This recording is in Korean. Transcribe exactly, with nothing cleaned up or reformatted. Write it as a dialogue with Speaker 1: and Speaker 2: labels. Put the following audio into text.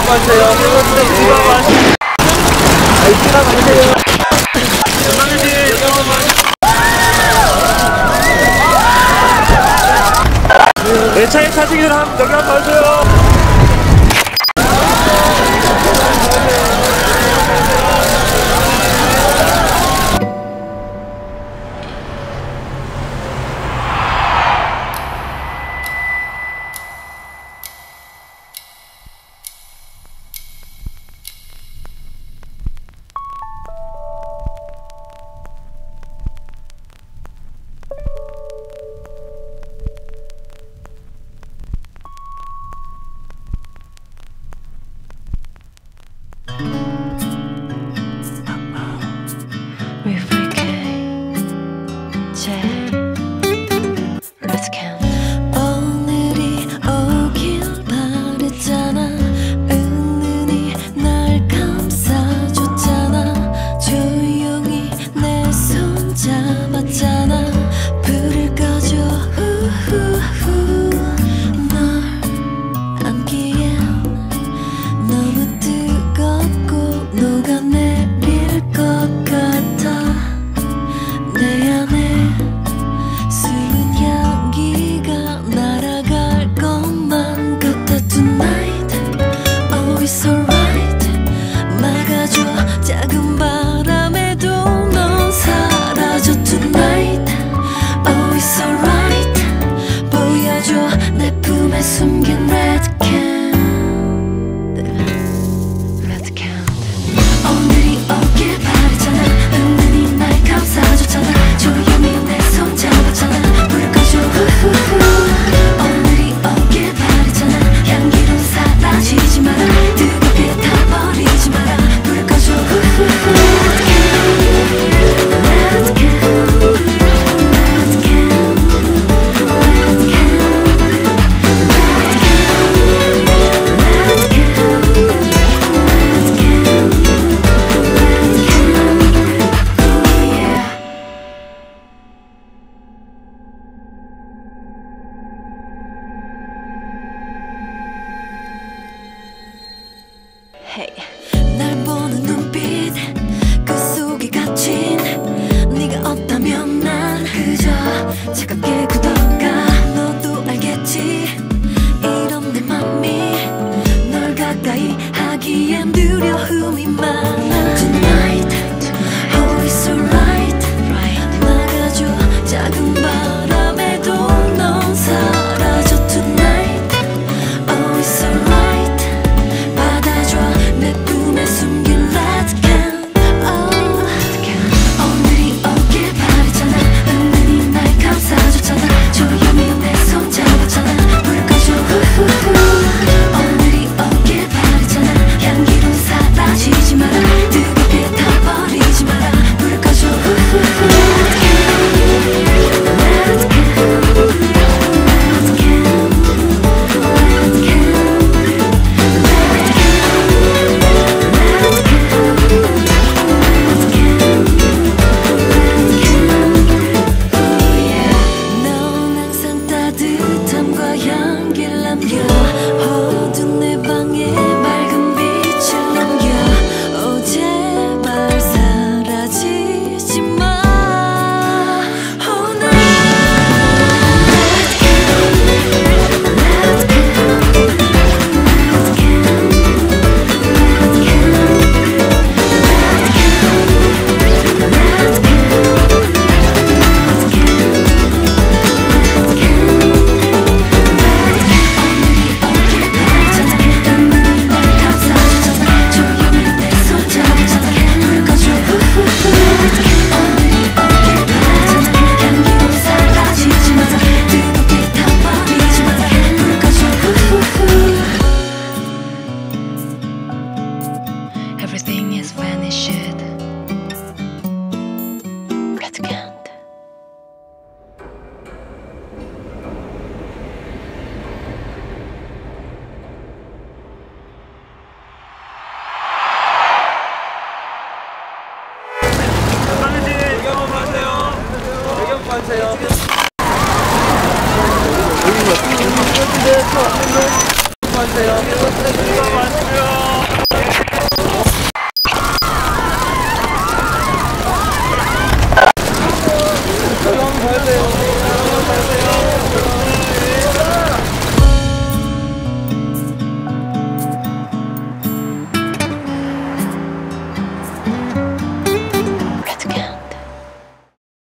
Speaker 1: 가세요. 뒤로 가세요. 내 차에 타시기를 하면 여기 한번 봐주세요.
Speaker 2: Hey. 날 보는 눈빛 그 속에 갇힌 네가 없다면 난 그저 차갑게 굳어가. 너도 알겠지 이런 내 맘이 널 가까이 하기엔 두려움이 많아. Tonight oh it's alright 막아줘 작은 바람에도 넌 사라져. Tonight oh it's alright 내 품에 숨긴 Let's count oh. 오늘이 오길 바랬잖아. 은근히 날 감싸줬잖아. 조용히 내 손 잡았잖아. 불 꺼줘 후후후. 오늘이 오길 바랬잖아. 향기로 사라지지 마라. 뜨겁게 타버리지 마라. 불 꺼줘 후후후. Everything is vanished. Let's count.
Speaker 1: 배경 봐주세요. 배경 봐주세요. 여기 뭐? 여기 뭐? 봐주세요.